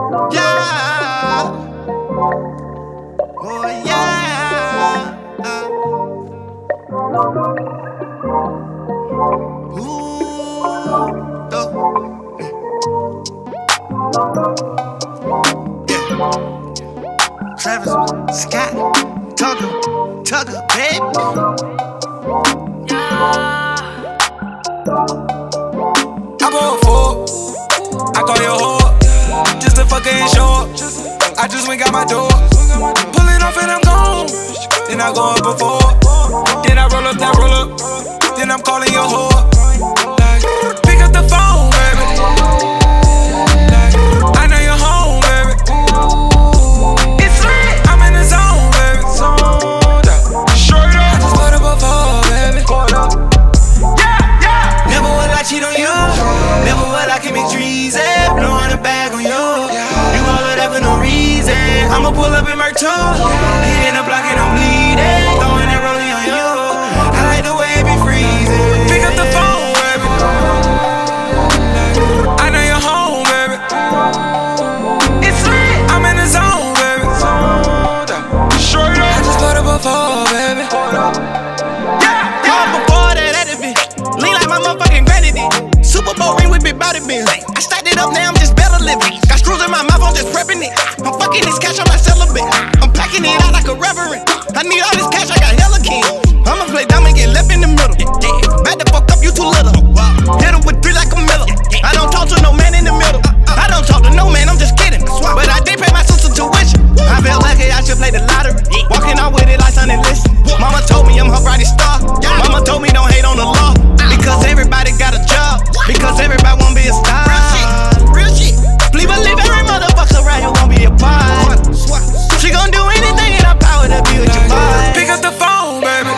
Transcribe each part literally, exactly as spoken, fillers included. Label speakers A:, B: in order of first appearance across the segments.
A: Yeah. Oh yeah. Ooh. Yeah. Travis Scott, Tugger, Tugger, baby.
B: I bought four. I call your whore. Just to fucking show up. I just went got my door. Pull it off and I'm gone. Then I go up before. Then I roll up that roll up. Then I'm calling your whore. Like, pick up the phone, baby. Like, I know you're home, baby. It's lit. I'm in the zone, baby. Short up. I just bought up before, baby. Yeah, yeah. Never will I cheat on you. Never will I keep me treason. Blowing a bag on you. You all of that for no reason. I'ma pull up in Merc two. Hitting the block and I'm bleeding. Throwing that rolling on you. I like the way it be freezing. Pick up the phone, baby. I know you're home, baby. It's lit. I'm in the zone, baby. Short up. I just bought up before, baby. Yeah, yeah. Before that, that it be lean like my motherfucking granny did. Super Bowl ring with big body bins. I stacked it up, now I'm just better living. Got screws in my mouth, I'm just prepping it. I'm fucking this cash, I'm not celibate. I'm packing it out like a reverend. I need all this cash, I got hella king. I'ma play dumb and get left in the middle. Back the fuck up, you too little. Hit him with three like a miller. I don't talk to no man in the middle. I don't talk to no man, I'm just kidding. But I did pay my sister tuition. I felt lucky I should play the lottery. Walking out with it like Sunday listen. Mama told me I'm her brightest star. Mama told me don't hate on the law. Because everybody got a job. Because everybody won't be a star. Real shit. Please believe every motherfucker right here won't be a part. She gon' do anything in her power to be with your vibe. Pick up the phone, baby.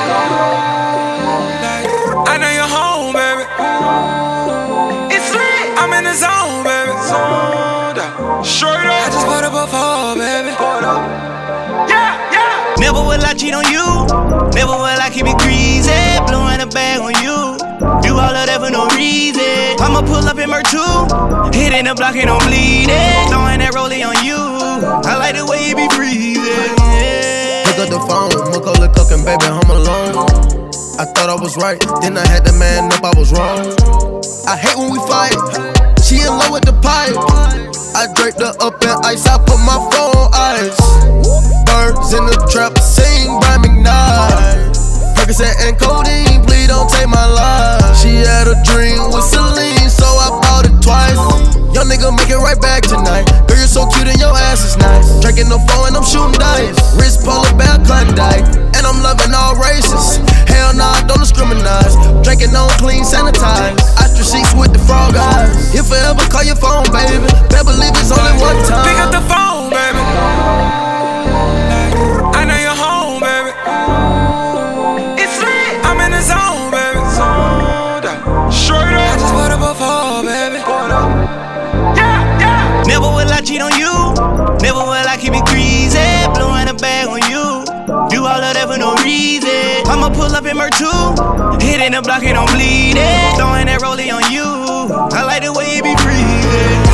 B: I know you're home, baby. It's lit. I'm in the zone, baby. Short up. I just bought up before, baby. Yeah, yeah. Never will I cheat on you. Never will I keep it greasy. Blowing a bag on you. Do all of that for no reason. I'ma pull up in Merc two. Hitting the block and I'm bleeding. Throwing that rollie on you. I like the way you be freezing. Yeah.
C: Pick up the phone, Macaulay cooking, baby, I'm alone. I thought I was right, then I had to man up, I was wrong. I hate when we fight. She in love with the pipe. I draped her up in ice, I put my phone on ice. Birds in the trap, sing by McKnight. Percocet and codeine, please don't take my life. She had a dream with Celine, so I bought it twice. Young nigga make it right back tonight. Girl, you're so cute and your ass is nice. Drinking no phone and I'm shooting dice. Wrist polar bear Klondike, and I'm loving all races. Hell nah, don't discriminate. Drinking on clean, sanitized. Ostrich sheets with the frog eyes. If I ever call your phone, baby, better believe it's only one time.
B: Pick up the phone, baby. I know you're home, baby. It's lit. I'm in the zone, baby. Short up. I just bought up before, baby. Yeah, yeah. Never will I cheat on you. Never will I keep it greasy. Blowing a bag on you. Do all of that for no reason. I'ma pull up in Merc two. Hitting the block and I'm bleeding. Throwing that rollie on you. I like the way you be freezing.